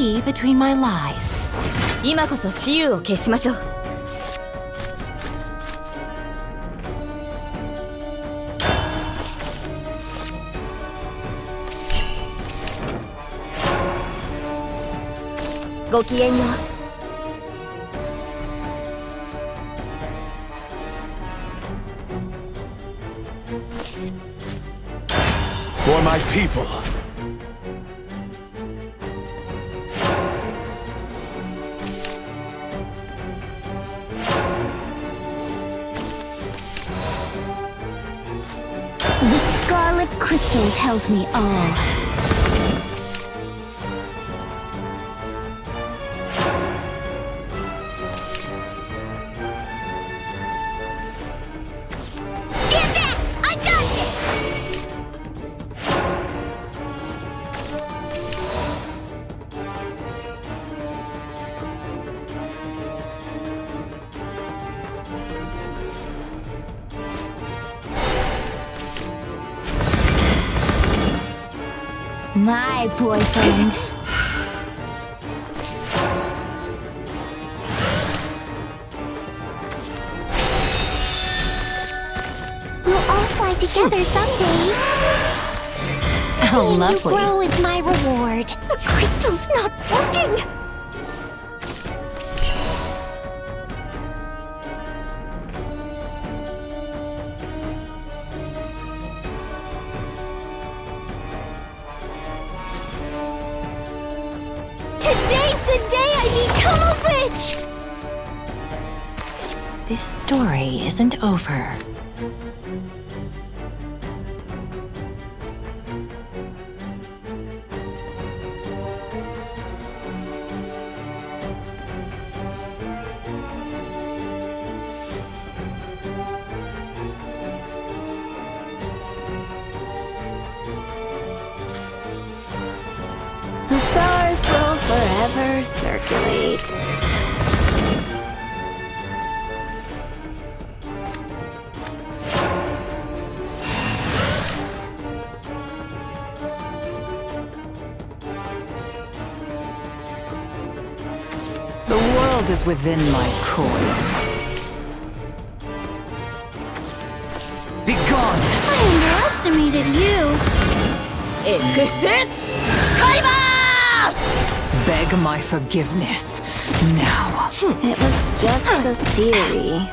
see between my lies. 今こそ雌雄を決しましょう。ごきげんよう。 For my people. The Scarlet Crystal tells me all. Stand back! I got this! My boyfriend. We'll all fly together someday. How Seeing you lovely. grow is my reward. The crystal's not working. Today's the day I become a witch! This story isn't over. The stars will forever circulate. The world is within my coil. Be gone! I underestimated you. Beg my forgiveness now. It was just a theory.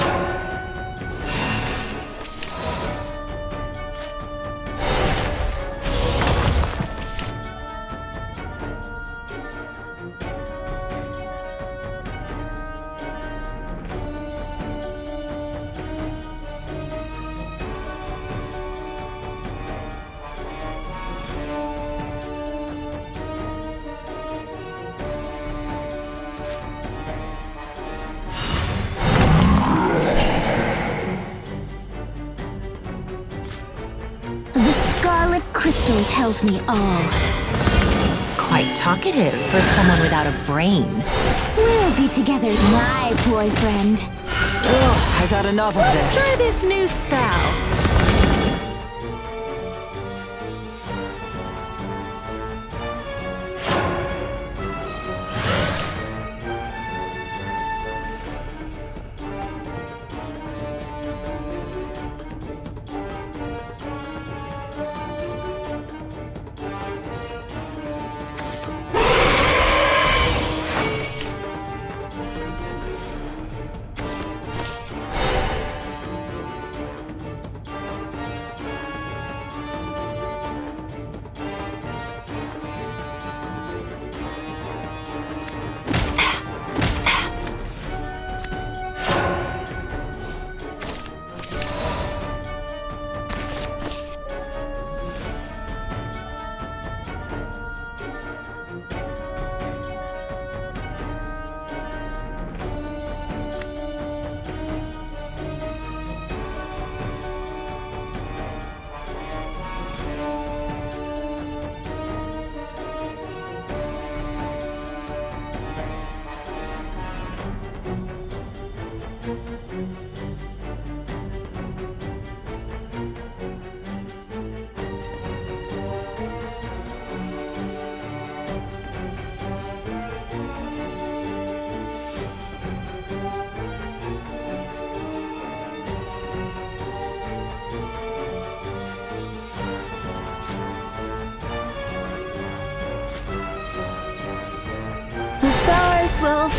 The Scarlet Crystal tells me all. Quite talkative for someone without a brain. We'll be together, my boyfriend. I got enough of this. Try this new spell.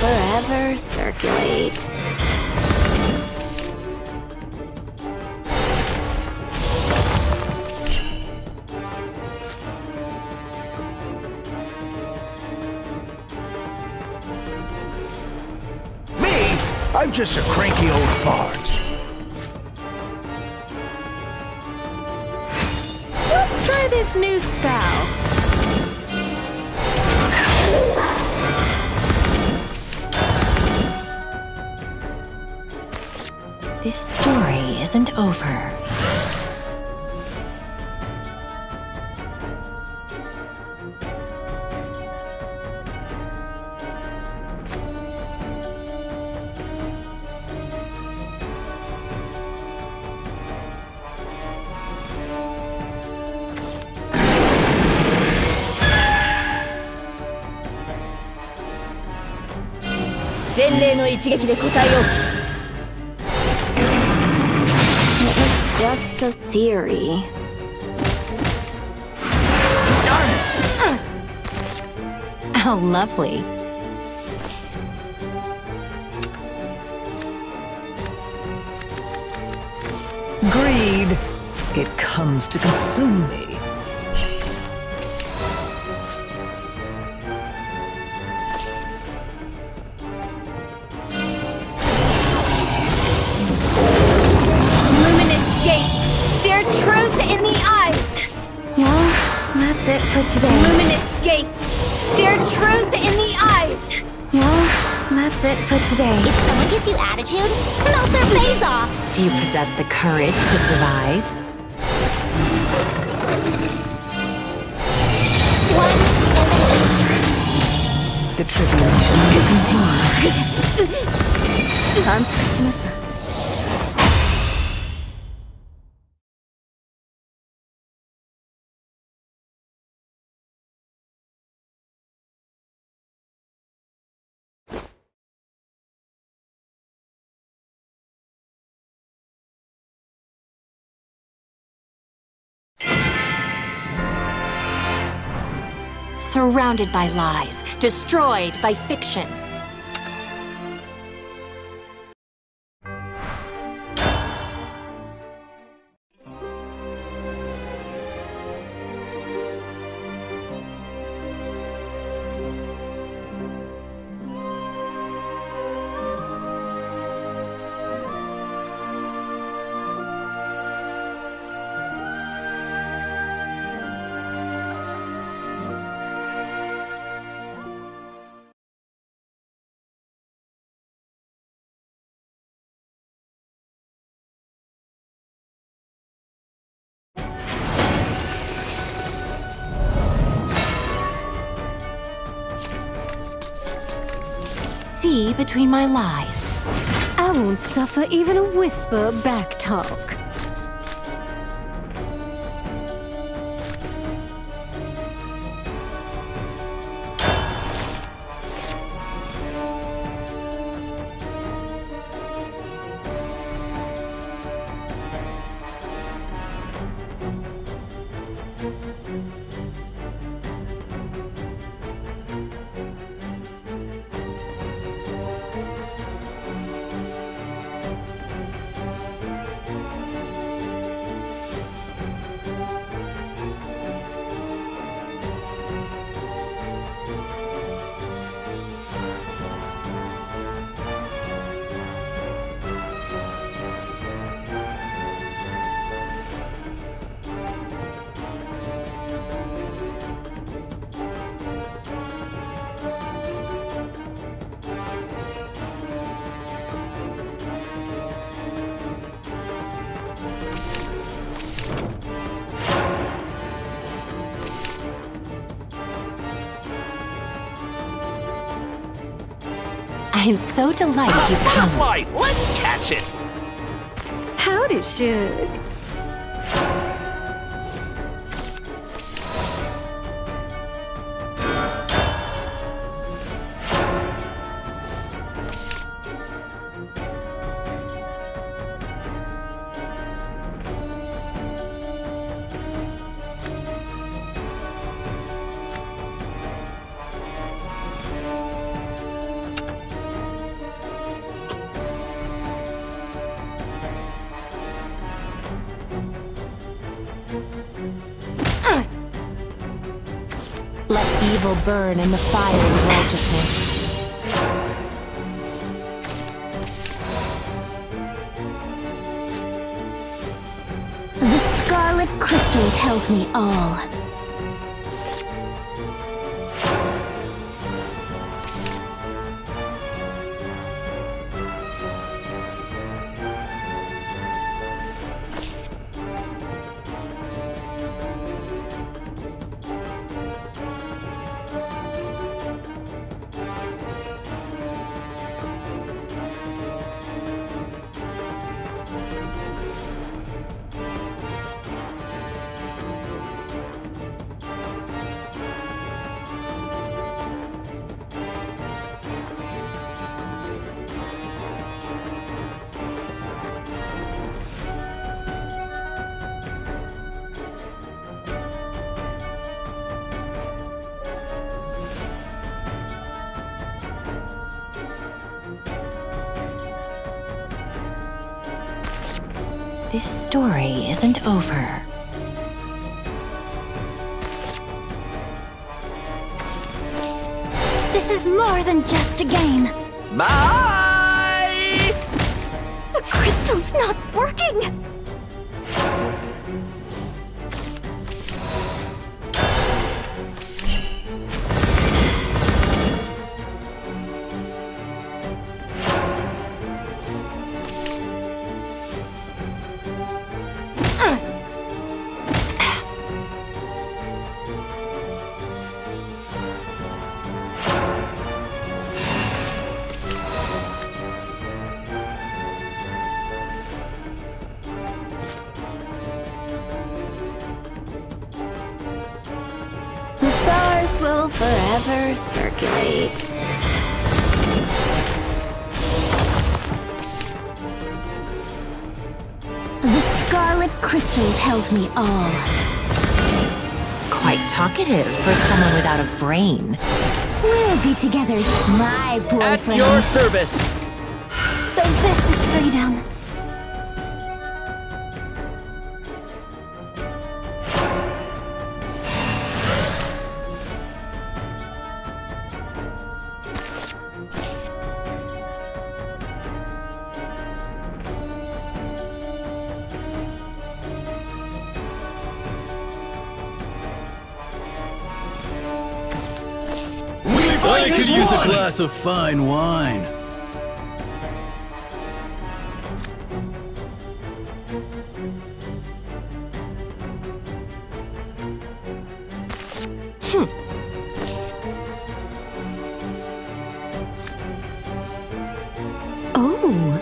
forever circulate. Me? I'm just a cranky old fart. Let's try this new spell. This story isn't over. It was just a theory. Darn it! How lovely. Greed. It comes to consume me. Luminous gate, stare truth in the eyes. Well, that's it for today. Luminous gate, stare truth in the eyes. Well, that's it for today. If someone gives you attitude, melt their face off. Do you possess the courage to survive? The tribulation must continue. 反復しました。 Surrounded by lies, destroyed by fiction. See between my lies. I won't suffer even a whisper of backtalk. I am so delighted you've come. Butterfly! Let's catch it! Howdy, Shug. evil burn in the fires of righteousness. The Scarlet Crystal tells me all. This story isn't over. This is more than just a game. Bye! The crystal's not working! Will forever circulate. The Scarlet Crystal tells me all. Quite talkative for someone without a brain. We'll be together, my boyfriend. At your service. So this is freedom. I could use a glass of fine wine. Oh.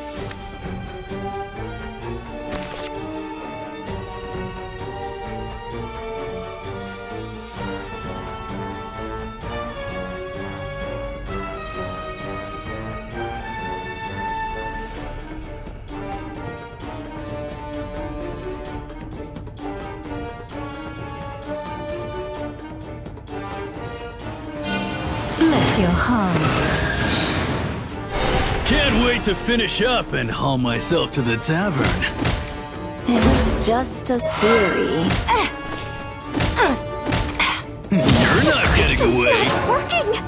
Bless your heart. Can't wait to finish up and haul myself to the tavern. It was just a theory. You're not getting away. Not working!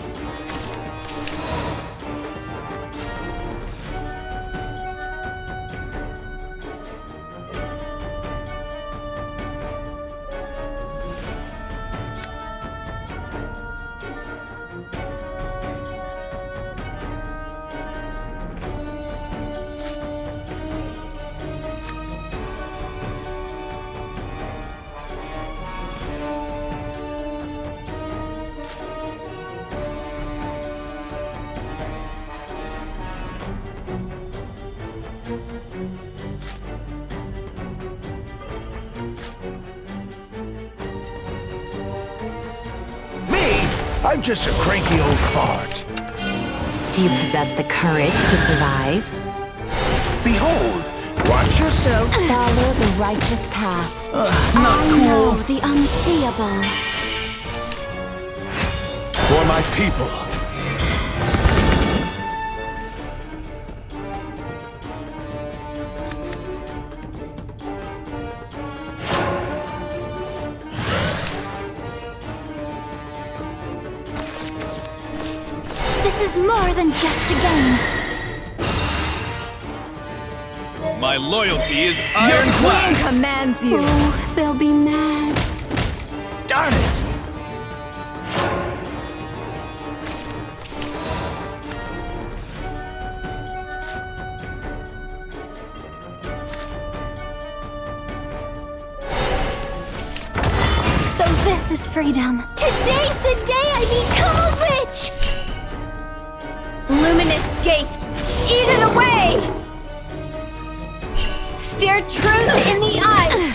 I'm just a cranky old fart. Do you possess the courage to survive? Behold, watch yourself. Follow the righteous path. I know the unseeable. For my people. This is more than just a game. My loyalty is Queen ironclad. commands you. Oh, they'll be mad. Darn it! So this is freedom. Today's the day I become a witch! Luminous gate, eat it away! Stare truth in the eyes!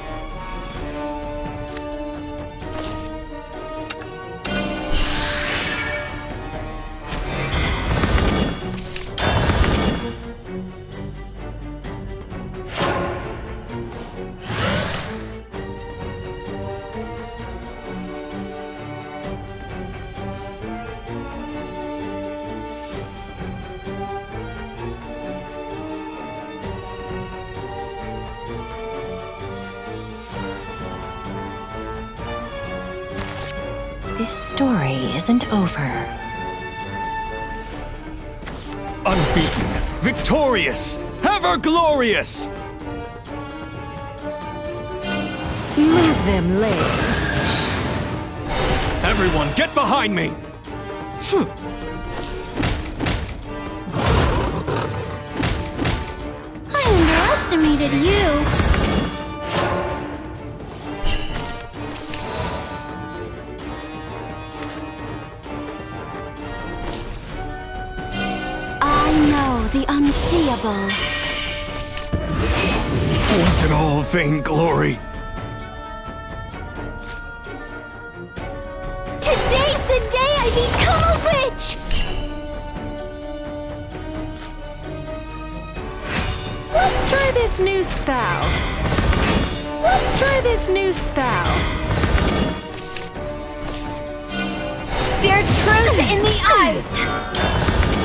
This story isn't over. Unbeaten, victorious, ever glorious! Move them legs. Everyone, get behind me! I underestimated you. I know the unseeable. Was it all vainglory? Today's the day I become a witch! Let's try this new spell. Let's try this new spell. Stare truth in the eyes!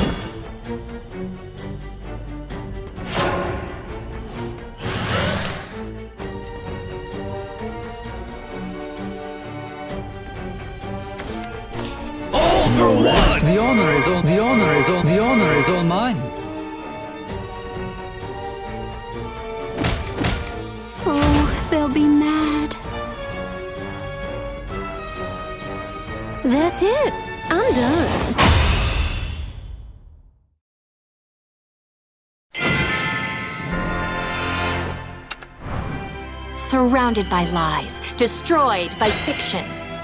For what? The honor is all mine. Oh, they'll be mad. That's it. I'm done. Surrounded by lies, destroyed by fiction.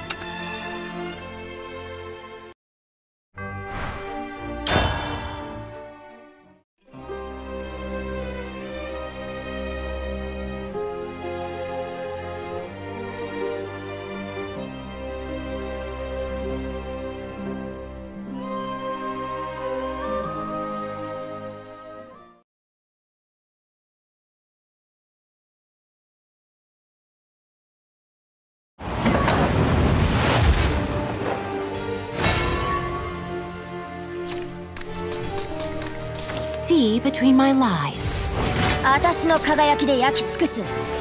See between my lies. 私の輝きで焼き尽くす。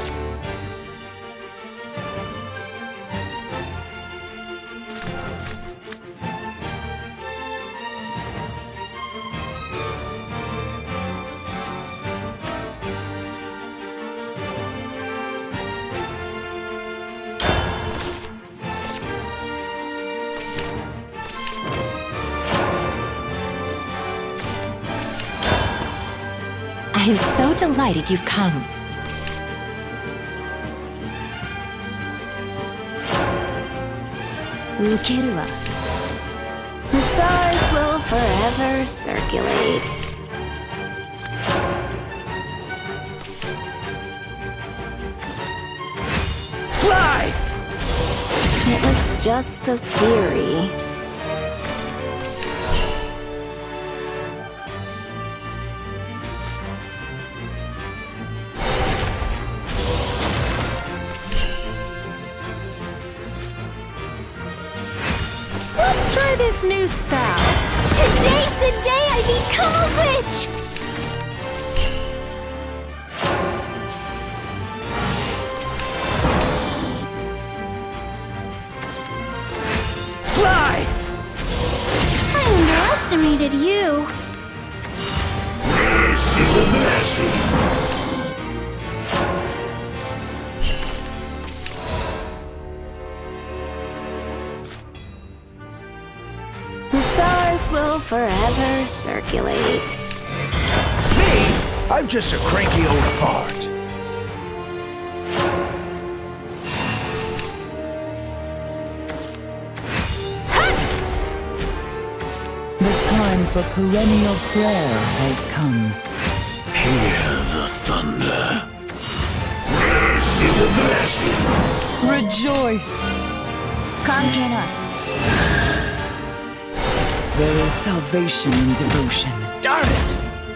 I am so delighted you've come. The stars will forever circulate. Fly! It was just a theory. Let's try this new spell. Today's the day I become a witch! Fly! I too. This is a blessing. The stars will forever circulate. Me? I'm just a cranky old fart. The time for perennial prayer has come. Hear the thunder. This is a blessing. Rejoice! There is salvation in devotion. Darn it!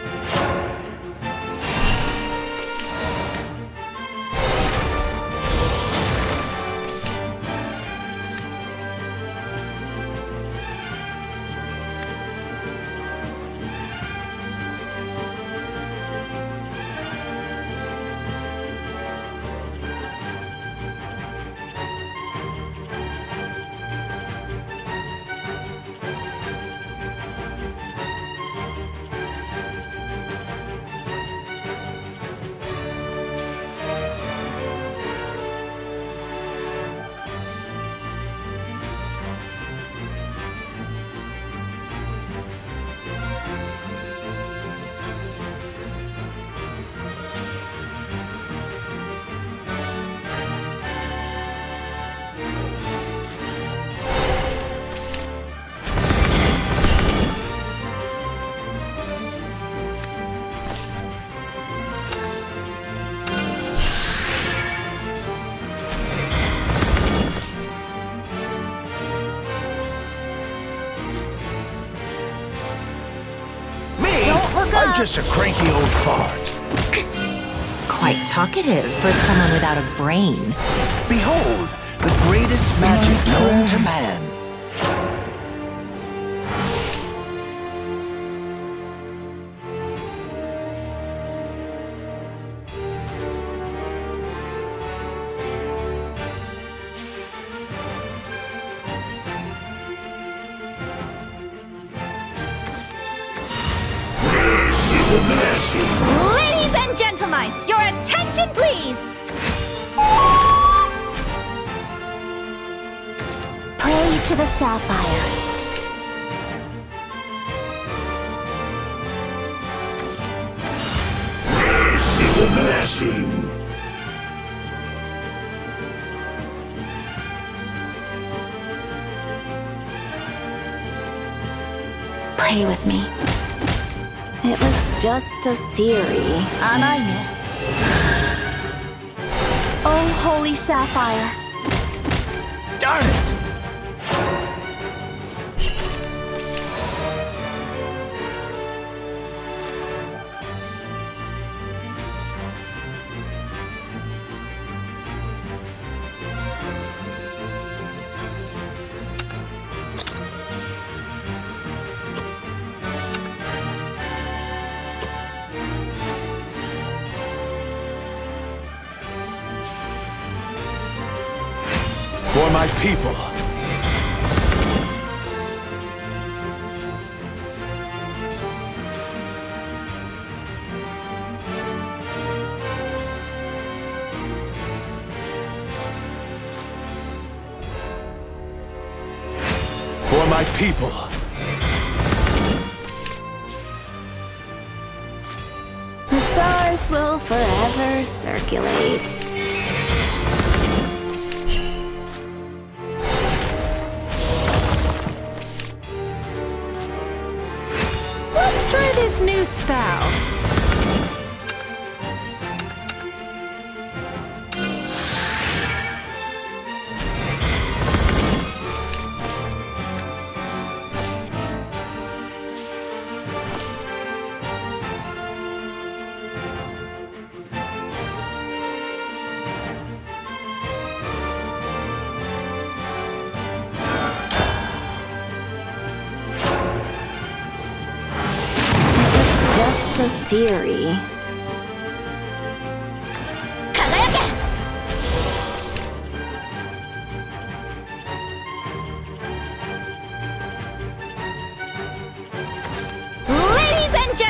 I'm just a cranky old fart. Quite talkative for someone without a brain. Behold, the greatest magic known to man. A blessing. Ladies and gentlemen, your attention please! Pray to the sapphire. This is a blessing. Pray with me. It was just a theory. Oh, holy sapphire. Darn it! For my people. For my people. The stars will forever circulate. Let's try this new spell. Just a theory.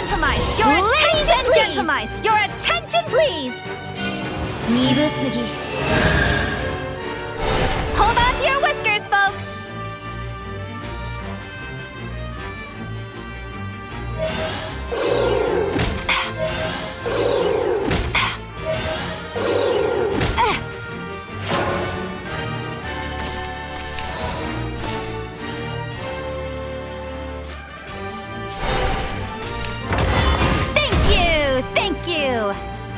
Gentlemen, your attention, gentlemen! Your attention, please! Nibusugi. Hold on to your whiskers, folks! Thank you!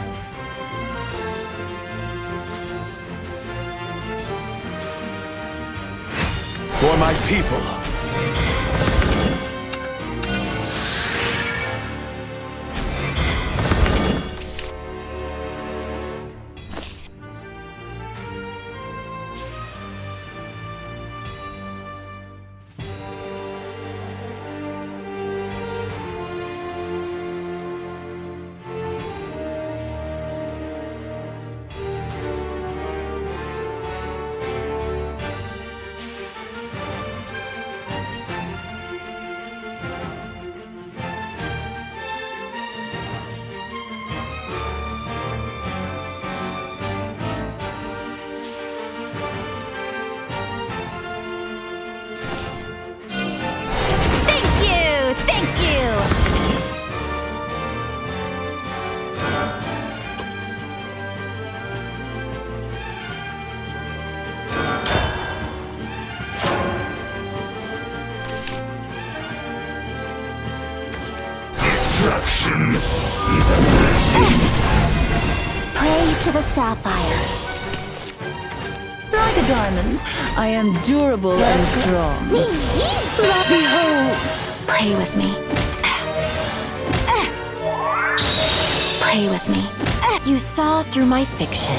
For my people. Destruction is a blessing. Pray to the sapphire. Like a diamond, I am durable and strong. Behold! Pray with me. Pray with me. You saw through my fiction.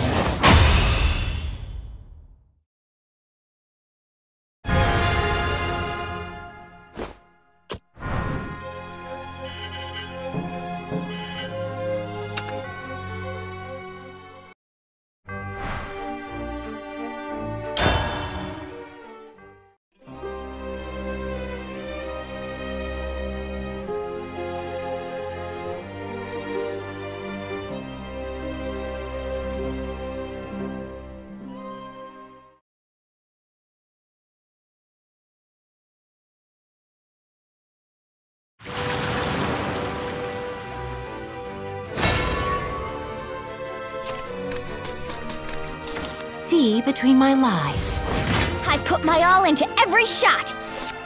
See between my lies. I put my all into every shot!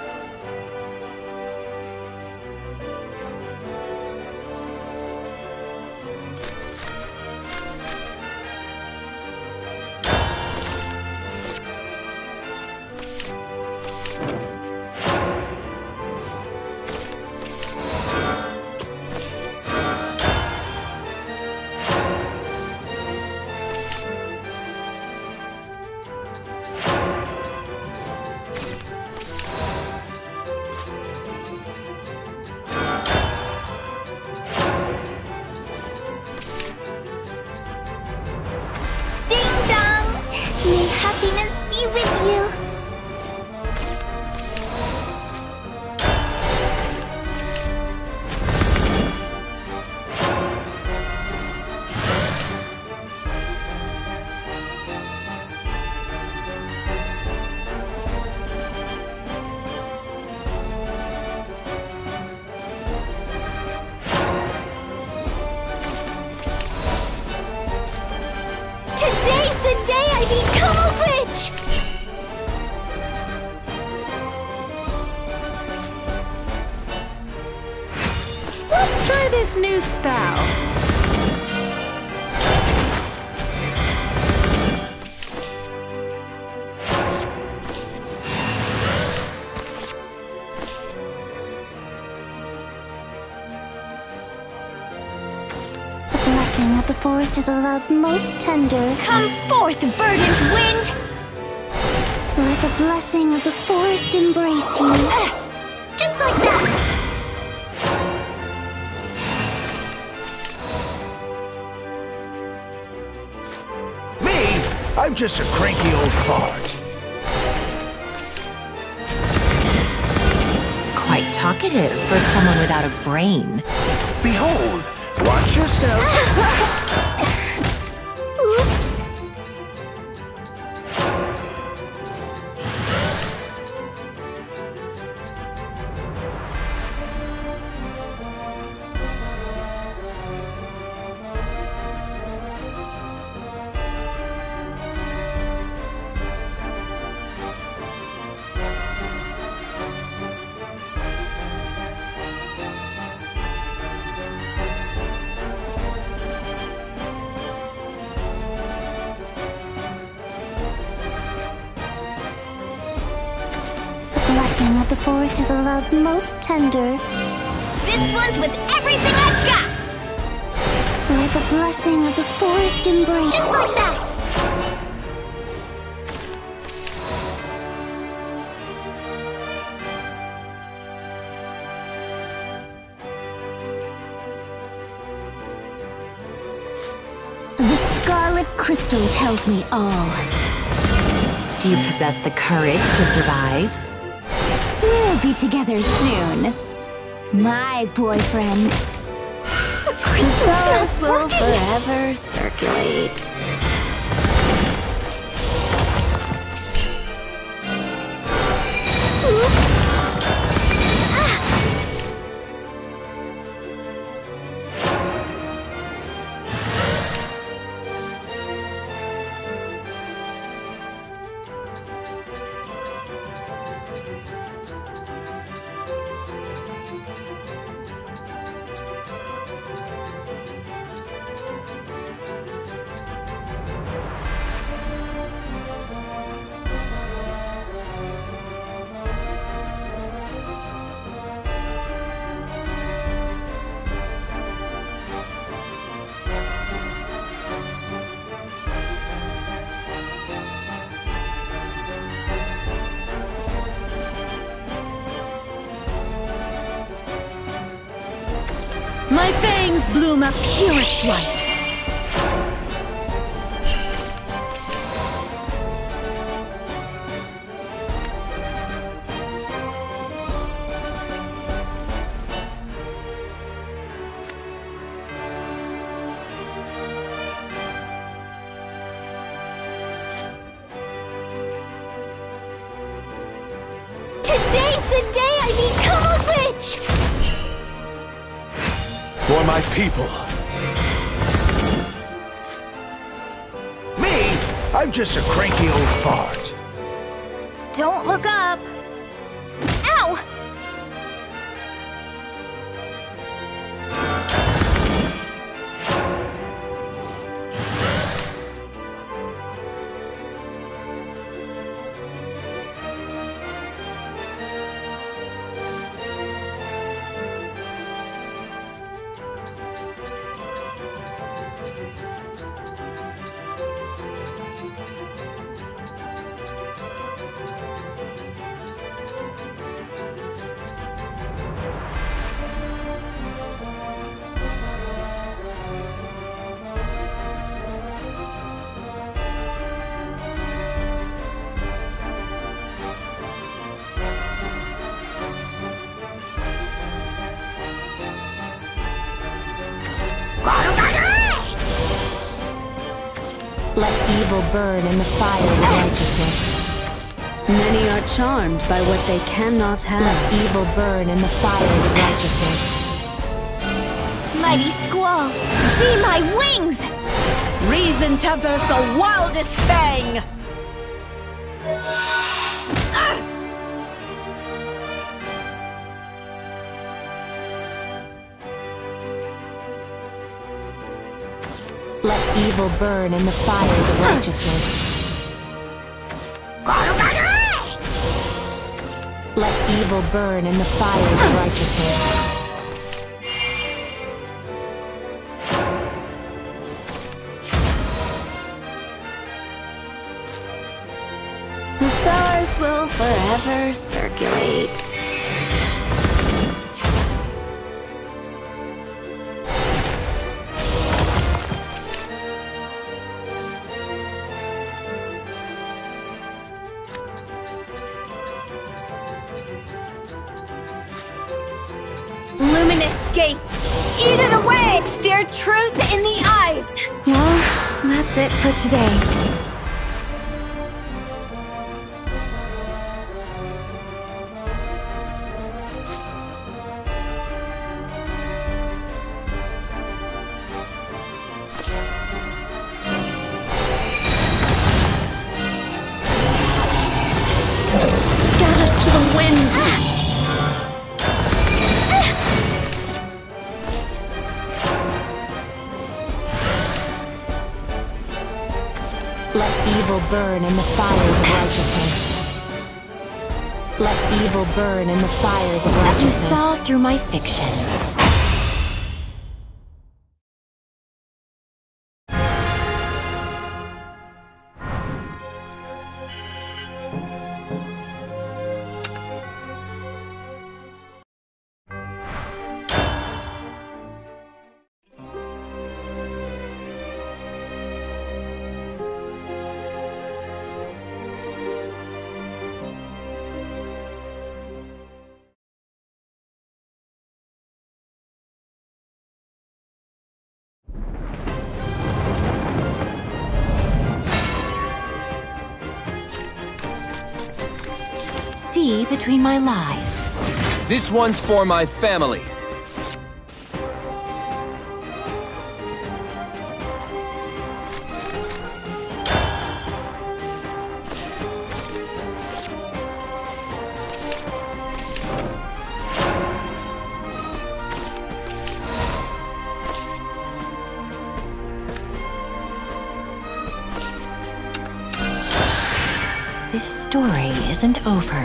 May happiness be with you. Today's the day I become a witch! Let's try this new spell. The blessing of the forest is a love most tender. Come forth, verdant wind! Let the blessing of the forest embrace you. Just like that! Me? I'm just a cranky old fart. Quite talkative for someone without a brain. Behold, watch yourself. Oops. The blessing of the forest is a love most tender. This one's with everything I've got! Where the blessing of the forest embrace. Just like that! The scarlet crystal tells me all. Do you possess the courage to survive? We'll be together soon. My boyfriend. The crystal's will working! forever circulate. Oops. My fangs bloom a purest white. Today's the day I become a witch! For my people. Me? I'm just a cranky old fart. Don't look up! Ow! Let evil burn in the fires of righteousness. Many are charmed by what they cannot have. Let evil burn in the fires of righteousness. Mighty Squall, be my wings! Reason tempers the wildest fang! Let evil burn in the fires of righteousness. Let evil burn in the fires of righteousness. The stars will forever circulate. gate! Eat it away! Stare truth in the eyes! Well, that's it for today. Scattered to the wind! Let evil burn in the fires of righteousness. Let evil burn in the fires of righteousness. You saw through my fiction. See between my lies. This one's for my family. This story isn't over.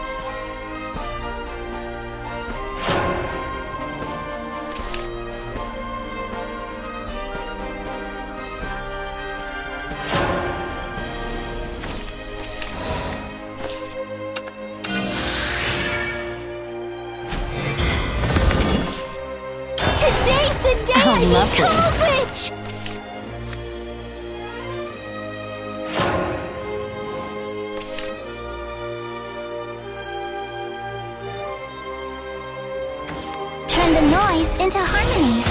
Today's the day I become a witch! Turn the noise into harmony.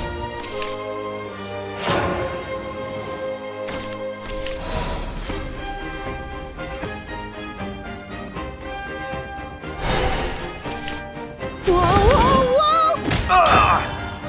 Whoa, whoa, whoa!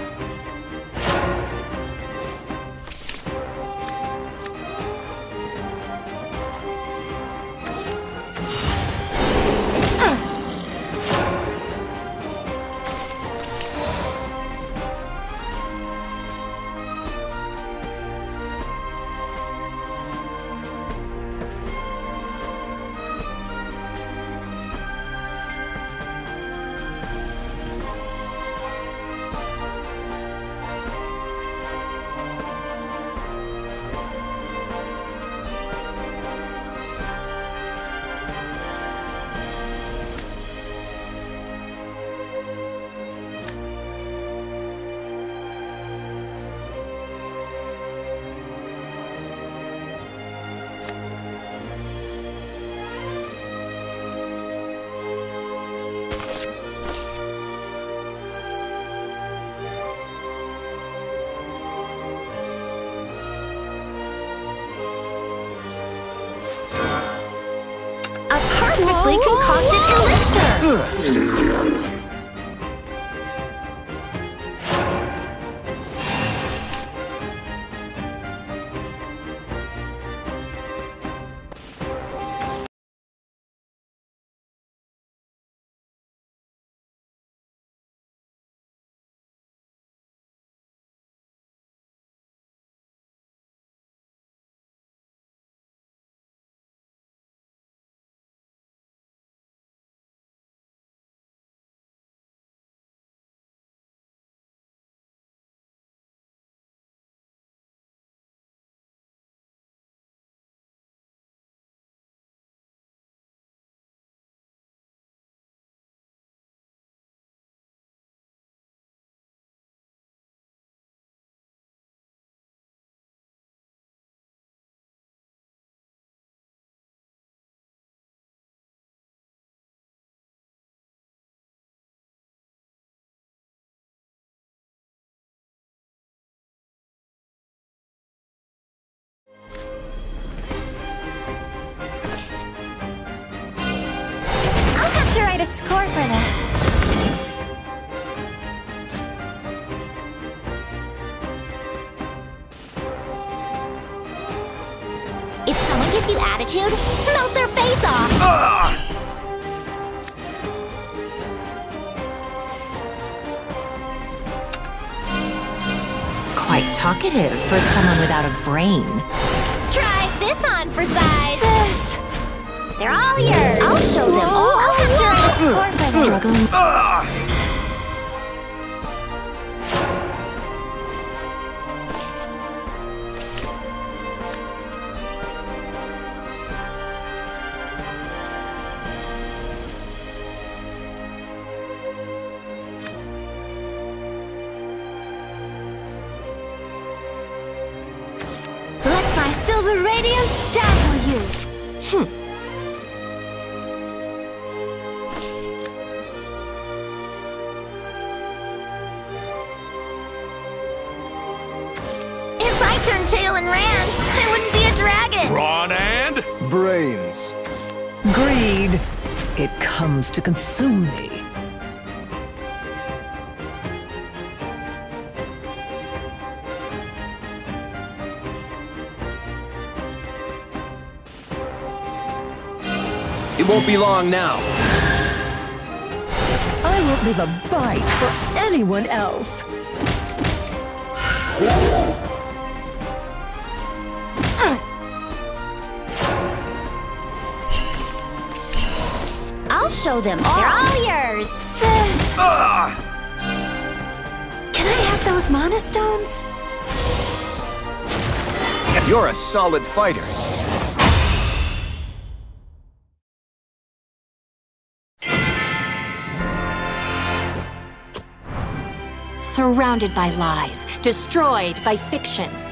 A perfectly concocted elixir! score for this. If someone gives you attitude, melt their face off! Quite talkative for someone without a brain. Try this on for size! Sis! They're all yours! I'll show them all! I'll have to write a score for this. Struggling. Let my silver radiance dazzle you! If I turned tail and ran, I wouldn't be a dragon! Brawn and Brains. Greed. It comes to consume me. It won't be long now. I won't leave a bite for anyone else. I'll show them all! They're all yours! Sis! Can I have those mana stones? You're a solid fighter. Surrounded by lies, destroyed by fiction.